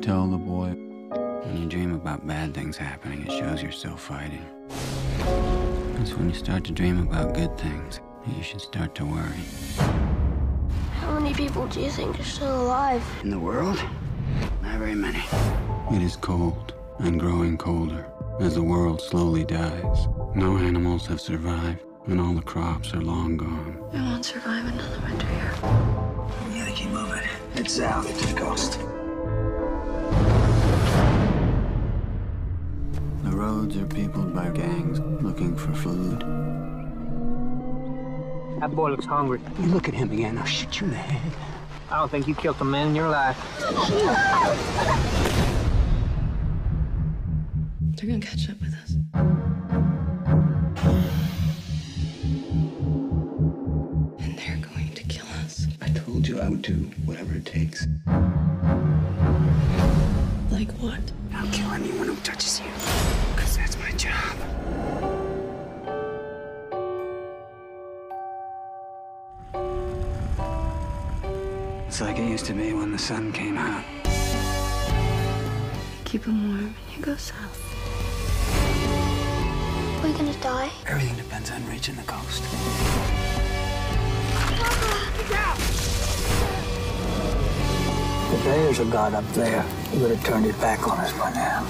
tell the boy, when you dream about bad things happening, it shows you're still fighting. It's when you start to dream about good things that you should start to worry. How many people do you think are still alive? In the world? Not very many. It is cold and growing colder as the world slowly dies. No animals have survived, and all the crops are long gone. I won't survive another winter here. We gotta keep moving. Head south to the coast. The roads are peopled by gangs looking for food. That boy looks hungry. You look at him again, I'll shoot you in the head. I don't think you killed a man in your life. They're gonna catch up with us. And they're going to kill us. I told you I would do whatever it takes. Like what? I'll kill anyone who touches you, because that's my job. It's like it used to be when the sun came out. Keep them warm and you go south. Are we gonna die? Everything depends on reaching the coast. If there is a God up there, he would have turned his back on us by now.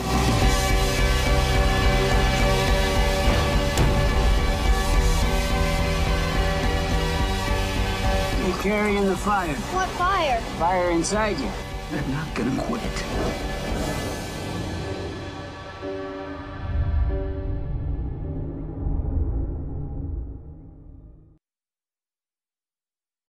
You're carrying the fire. What fire? Fire inside you. I'm not gonna quit.